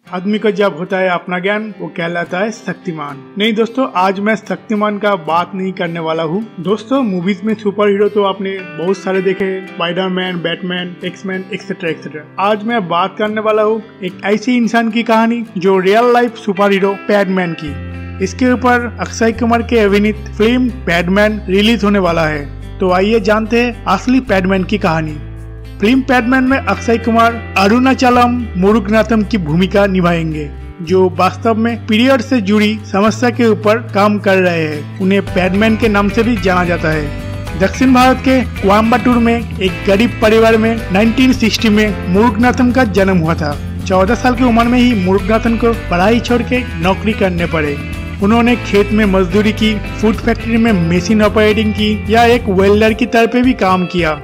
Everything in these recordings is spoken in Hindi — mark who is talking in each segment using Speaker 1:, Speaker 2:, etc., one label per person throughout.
Speaker 1: आदमी को जब होता है अपना ज्ञान वो कहलाता है शक्तिमान। नहीं दोस्तों, आज मैं शक्तिमान का बात नहीं करने वाला हूँ। दोस्तों मूवीज में सुपर हीरो तो आपने बहुत सारे देखे, Spiderman, Batman, Xman etcetera etcetera. आज मैं बात करने वाला हूँ एक ऐसी इंसान की कहानी जो real life super hero Padman की। इसके ऊपर अक्षय कुमार के अभिनीत फिल्म पैडमैन रिलीज होने वाला है। तो आइए जानते हैं असली पैडमैन की कहानी। फिल्म पैडमैन में अक्षय कुमार अरुणाचलम मुरुगनाथम की भूमिका निभाएंगे, जो वास्तव में पीरियड से जुड़ी समस्या के ऊपर काम कर रहे हैं। उन्हें पैडमैन के नाम से भी जाना जाता है। दक्षिण भारत के कोयम्बटूर में एक गरीब परिवार में 1960 में मुरुगनाथम का जन्म हुआ था। 14 साल की उम्र में ही मुरुगनाथम को पढ़ाई छोड़ के नौकरी करने पड़े। उन्होंने खेत में मजदूरी की, फूड फैक्ट्री में मशीन ऑपरेटिंग की या एक वेल्डर की तरह पे भी काम किया।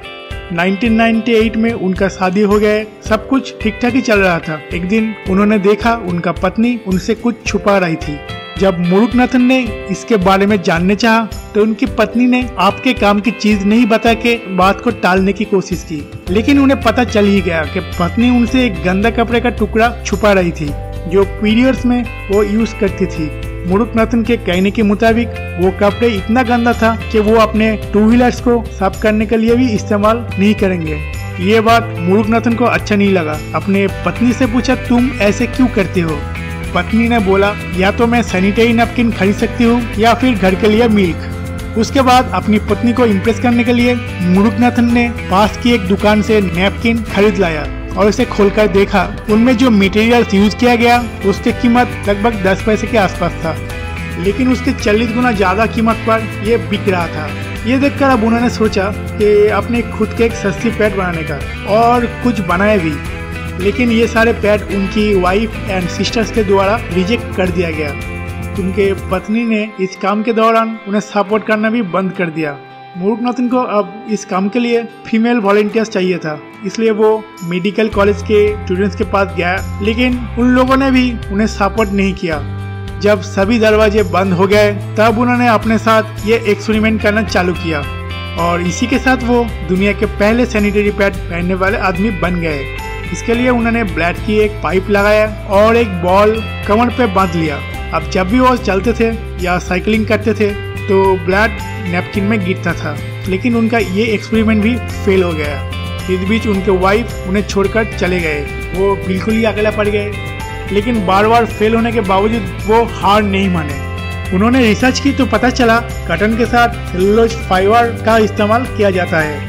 Speaker 1: 1998 में उनका शादी हो गया। सब कुछ ठीक ठाक ही चल रहा था। एक दिन उन्होंने देखा उनका पत्नी उनसे कुछ छुपा रही थी। जब मुरुगनाथन ने इसके बारे में जानने चाहा तो उनकी पत्नी ने आपके काम की चीज नहीं बता के बात को टालने की कोशिश की, लेकिन उन्हें पता चल ही गया कि पत्नी उनसे एक गंदा कपड़े का टुकड़ा छुपा रही थी जो पीरियड्स में वो यूज करती थी। मुरुगनाथन के कहने के मुताबिक वो कपड़े इतना गंदा था कि वो अपने 2 व्हीलर्स को साफ करने के लिए भी इस्तेमाल नहीं करेंगे। ये बात मुरुगनाथन को अच्छा नहीं लगा। अपने पत्नी से पूछा, तुम ऐसे क्यों करते हो? पत्नी ने बोला, या तो मैं सैनिटरी नैपकिन खरीद सकती हूँ या फिर घर के लिए मिल्क। उसके बाद अपनी पत्नी को इम्प्रेस करने के लिए मुरुगनाथन ने पास की एक दुकान से नैपकिन खरीद लाया और उसे खोलकर देखा। उनमें जो मटेरियल यूज किया गया उसकी कीमत लगभग 10 पैसे के आसपास था, लेकिन उसके 40 गुना ज्यादा कीमत पर यह बिक रहा था। ये देखकर अब उन्होंने सोचा कि अपने खुद के एक सस्ती पैड बनाने का, और कुछ बनाए भी। लेकिन ये सारे पैड उनकी वाइफ एंड सिस्टर्स के द्वारा रिजेक्ट कर दिया गया। उनके पत्नी ने इस काम के दौरान उन्हें सपोर्ट करना भी बंद कर दिया। मुरुगनाथन को अब इस काम के लिए फीमेल वॉलंटियर्स चाहिए था, इसलिए वो मेडिकल कॉलेज के स्टूडेंट्स के पास गया, लेकिन उन लोगों ने भी उन्हें सपोर्ट नहीं किया। जब सभी दरवाजे बंद हो गए तब उन्होंने अपने साथ ये एक्सपेरिमेंट करना चालू किया, और इसी के साथ वो दुनिया के पहले सैनिटरी पैड पहनने वाले आदमी बन गए। इसके लिए उन्होंने ब्लड की एक पाइप लगाया और एक बॉल कमर पे बांध लिया। अब जब भी वो चलते थे या साइकिलिंग करते थे तो ब्लड नैपकिन में गिरता था, लेकिन उनका ये एक्सपेरिमेंट भी फेल हो गया। इस बीच उनके वाइफ उन्हें छोड़कर चले गए। वो बिल्कुल ही अकेला पड़ गए, लेकिन बार बार फेल होने के बावजूद वो हार नहीं माने। उन्होंने रिसर्च की तो पता चला कॉटन के साथ सेलुलोज फाइबर का इस्तेमाल किया जाता है,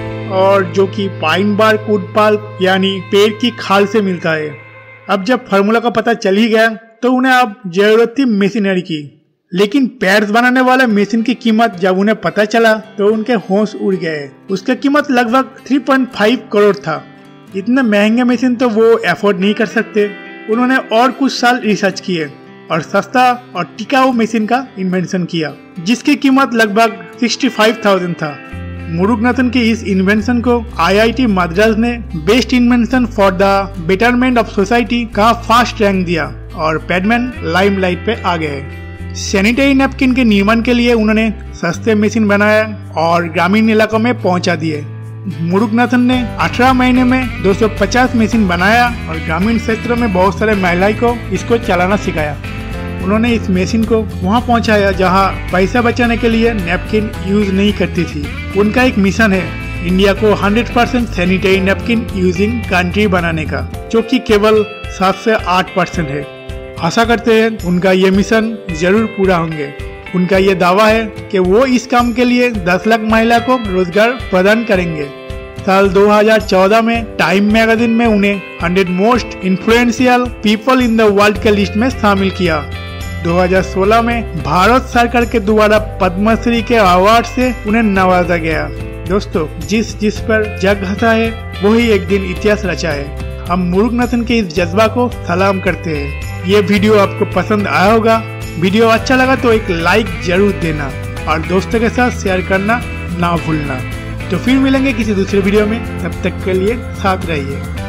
Speaker 1: और जो कि पाइन बार्क वुड पल्प यानी पेड़ की खाल से मिलता है। अब जब फार्मूला का पता चल ही गया तो उन्हें अब जरूरत थी मशीनरी की, लेकिन पैड्स बनाने वाले मशीन की कीमत जब उन्हें पता चला तो उनके होश उड़ गए। उसकी कीमत लगभग 3.5 करोड़ था। इतने महंगे मशीन तो वो अफोर्ड नहीं कर सकते। उन्होंने और कुछ साल रिसर्च किए और सस्ता और टिकाऊ मशीन का इन्वेंशन किया, जिसकी कीमत लगभग 65,000 था। मुरुगनाथन के इस इन्वेंशन को IIT मद्रास ने best invention for the betterment of society का फर्स्ट रैंक दिया, और पैडमैन लाइमलाइट पे आ गए। सैनिटरी नैपकिन के निर्माण के लिए उन्होंने सस्ते मशीन बनाया और ग्रामीण इलाकों में पहुंचा दिए। मुरुगनाथन ने 18 महीने में 250 मशीन बनाया और ग्रामीण क्षेत्रों में बहुत सारे महिलाओं को इसको चलाना सिखाया। उन्होंने इस मशीन को वहां पहुंचाया जहां पैसा बचाने के लिए नैपकिन यूज नहीं करती थी। उनका एक मिशन है इंडिया को 100% सैनिटरी नैपकिन यूजिंग कंट्री बनाने का, जो कि केवल 7 से 8% है। आशा करते हैं उनका ये मिशन जरूर पूरा होंगे। उनका ये दावा है कि वो इस काम के लिए 10 लाख महिला को रोजगार प्रदान करेंगे। साल 2014 में टाइम मैगजीन में उन्हें 100 most influential people in the world के लिस्ट में शामिल किया। 2016 में भारत सरकार के द्वारा पद्मश्री के अवार्ड से उन्हें नवाजा गया। दोस्तों, जिस पर जग हंसा है वही एक दिन इतिहास रचा है। हम मुरुगनाथन के इस जज्बा को सलाम करते हैं। ये वीडियो आपको पसंद आया होगा। वीडियो अच्छा लगा तो एक लाइक जरूर देना और दोस्तों के साथ शेयर करना ना भूलना। तो फिर मिलेंगे किसी दूसरे वीडियो में, तब तक के लिए साथ रहिए।